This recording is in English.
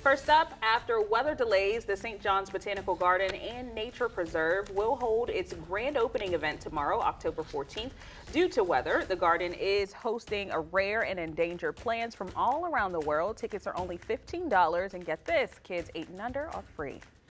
First up, after weather delays, the St. John's Botanical Garden and Nature Preserve will hold its grand opening event tomorrow, October 14th. Due to weather, the garden is hosting a rare and endangered plants from all around the world. Tickets are only $15, and get this, kids 8 and under are free.